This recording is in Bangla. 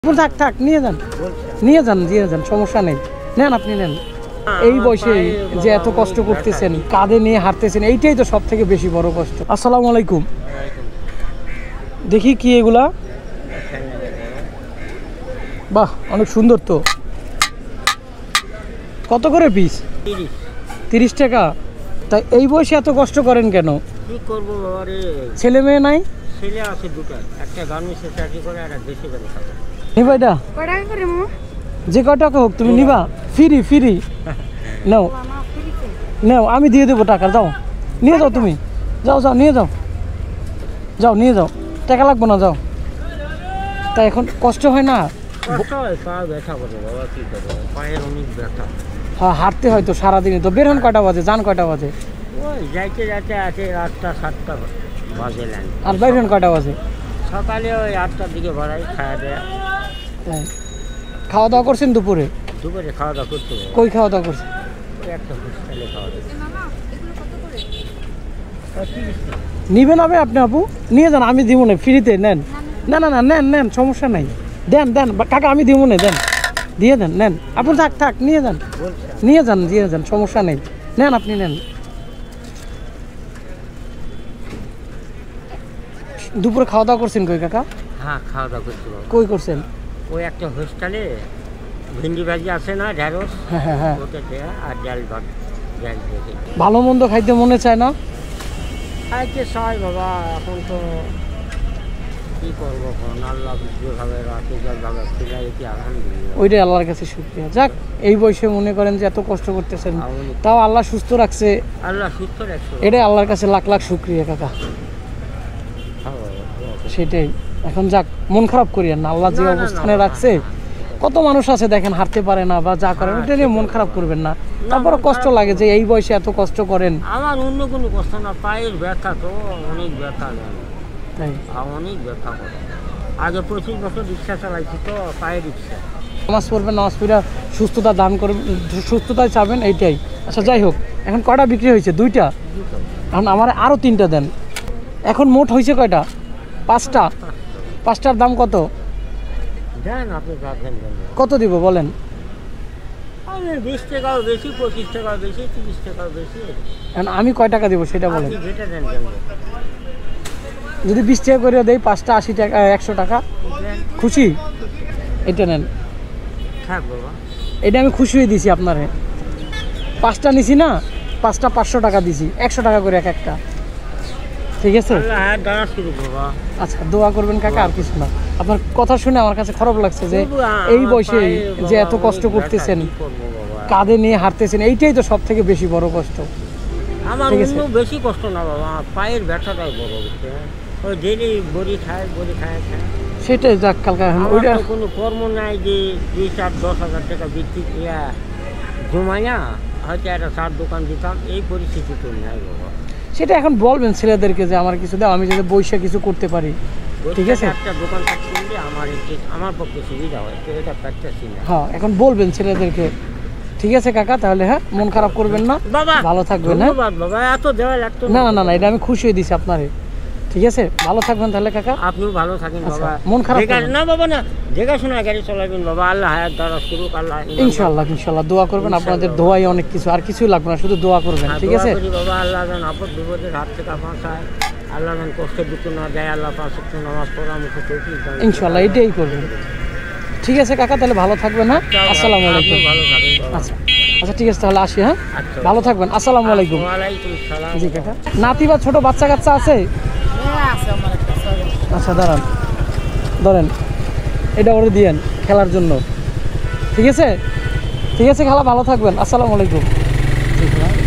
থাক থাক নিয়ে যান দিয়ে যান সমস্যা নেই নেন আপনি নেন এই বয়সে যে এত কষ্ট করতেছেন কাঁধে নিয়ে হাঁটতেছেন এইটাই তো সব থেকে বেশি বড় কষ্ট। আসসালামু আলাইকুম। দেখি কি এগুলা, বাহ অনেক সুন্দর তো। কত করে পিস? 30 টাকা। তাই এই বয়সে এত কষ্ট করেন কেন? কি করব বাবা রে, ছেলে মেয়ে নাই? ছেলে আছে দুটো, একটা গার্মেন্টসে চাকরি করে আর একটা দেশে যাবে থাকে। নিবা এটা কয় টাকা করে মামা? যে কয় টাকা হোক তুমি নিবা? ফ্রি নাও নাও, আমি দিয়ে দেবো টাকা। যাও নিয়ে যাও, তুমি যাও নিয়ে যাও টাকা লাগবো না, যাও। তাই এখন কষ্ট হয় না? কষ্ট হয়, পা ব্যথা করে বাবা, কি করবো, পায়ের অনেক ব্যথা। হ্যাঁ হাঁটতে হয় তো সারাদিনে। তো বের হন কয়টা বাজে, যান কয়টা বাজে? ওই যাইতে যাইতে আছে 8টা 7টা বাজে লাইন। আর বাইর হন কয়টা বাজে? সকালে ওই 8টার দিকে বাড়াই খাওয়া দেয়া। তাই খাওয়া দাওয়া করছেন দুপুরে? দুপুরে খাওয়া দাওয়া করতে হবে, কই খাওয়া দাওয়া করছেন? ওই একটা হোস্টেলে খাওয়া দাওয়া। নিবেন হবে আপনি? আপু নিয়ে যান, আমি দিব না, ফ্রিতে নেন। না নেন সমস্যা নাই, দেন কাকা আমি দিব না, দেন দিয়ে দেন, নেন আপনি। থাক নিয়ে যান সমস্যা নেই, নেন আপনি নেন। দুপুরে খাওয়া দাওয়া করছেন কই কাকা? হ্যাঁ খাওয়া দাওয়া করতে হবে। কই করছেন? ওই একটা হোস্টেলে ভেন্ডি ভাজি আছে না, ঢেঁড়স, হ্যাঁ ওটা দেয়া আর ডাল ভাত ডাল দিয়ে। ভালো মন্দ খাইতে মনে চায় না? খাইতে চাই বাবা, এখন তো কি করবো, আল্লাহ যেভাবে রাখে যেভাবে খিলাই কি আলহামদুলিল্লাহ, ওইটাই আল্লাহর কাছে শুকরিয়া। যাক এই বয়সে মনে করেন যে এত কষ্ট করতেছেন, তাও আল্লাহ সুস্থ রাখছে, আল্লাহ সুস্থ রাখছে, এটাই আল্লাহর কাছে লাখ লাখ শুকরিয়া কাকা। সেটাই। এখন যাক মন খারাপ করিয়েন না, আল্লাহ যে অবস্থানে রাখছে, কত মানুষ আছে দেখেন হাঁটতে পারে না বা যা করেন, ওটা নিয়ে মন খারাপ করবেন না। তারপরে কষ্ট লাগে যে এই বয়সে এত কষ্ট করেন। আমার অন্য কোনো কষ্ট না, পায়ের ব্যথা তো অনেক ব্যথা, তাই অনেক ব্যথা করে। আগে 25 বছর রিক্সা চালাইছি তো, পায়ের রিক্সা। নামাজ পড়বেন, নামাজ পড়া সুস্থতা দান করবেন, সুস্থতায় চাবেন, এইটাই। আচ্ছা যাই হোক, এখন কয়টা বিক্রি হয়েছে? 2টা। এখন আমার আরও 3টা দেন। এখন মোট হয়েছে কয়টা? 5টা। 5টার দাম কত? দেন আপনি রাখেন, কত দিব বলেন? 20 টাকাও বেশি, 25 টাকাও বেশি, 30 টাকাও বেশি। এখন আমি কয় টাকা দিব সেটা বলেন? আপনি যেটা দেন যদি 20 টাকা করে দেই, 5টা 80 টাকা, 100 টাকা। খুশি? এটা নেন। থাক বাবা, এটা আমি খুশি হয়ে দিছি আপনারে। 5টা নিছি না, 5টা 500 টাকা দিছি, 100 টাকা করে একটা। ঠিক আছে? আচ্ছা দোয়া করবেন কাকা, আর কিছু না। আপনার কথা শুনে আমার কাছে খারাপ লাগছে যে এই বয়সে যে এত কষ্ট করতেছেন, কাঁধে নিয়ে হাঁটতেছেন, এইটাই তো সব থেকে বেশি বড় কষ্ট। আমার অন্য বেশি কষ্ট না বাবা, পায়ের ব্যথাটাই বড় হচ্ছে। ওই ডেলি বড়ি খায়। সেটাই। যাক কালকা ওইটা কোনো কর্ম নাই যে 2-4-10 হাজার টাকা বৃত্তি জমাই না, হয়তো একটা চার দোকান দিতাম, এই পরিস্থিতি তো নাই বাবা। সেটা এখন বলবেন ছেলেদেরকে যে আমার কিছু দাও, আমি যাতে বৈশা কিছু করতে পারি। ঠিক আছে? একটা দোকান থাকলে আমার পক্ষে সুবিধা হয়, তো এটা পারতেছি না। হ্যাঁ এখন বলবেন ছেলেদেরকে। ঠিক আছে কাকা, তাহলে হ্যাঁ মন খারাপ করবেন না, বাবা ভালো থাকবেন। হ্যাঁ বাবা, এত দেওয়া লাগতো না, এটা আমি খুশি হয়ে দিছি আপনারে। ঠিক আছে, ভালো থাকবেন তাহলে কাকা। আপনিও ভালো থাকেন বাবা, মন খারাপ না বাবা, না দেখাশোনা গাড়ি চালাবেন বাবা, আল্লাহ হায়াত দ্বারা করুক, আল্লাহ ইনশাআল্লাহ দোয়া করবেন। আপনাদের দোয়াই অনেক কিছু, আর কিছুই লাগবে না, শুধু দোয়া করবেন। ঠিক আছে বাবা, আল্লাহ যেন আপদ বিপদের হাত থেকে বাঁচায়, আল্লাহ যেন কষ্টের দুঃখ না যায়, আল্লাহ 5 ওয়াক্ত নামাজ পড়া মুখে তৌফিক দান ইনশাআল্লাহ, এটাই করবেন। ঠিক আছে কাকা, তাহলে ভালো থাকবেন। হ্যাঁ আসসালামু আলাইকুম। ভালো থাকেন বাবা। আচ্ছা ঠিক আছে, তাহলে আসি। হ্যাঁ ভালো থাকবেন, আসসালামু আলাইকুম। ওয়ালাইকুম সালাম। জি কাকা, নাতি বা ছোট বাচ্চা কাচ্চা আছে? আচ্ছা ধরেন এটা ওরে দিয়েন খেলার জন্য। ঠিক আছে খালা, ভালো থাকবেন, আসসালামু আলাইকুম।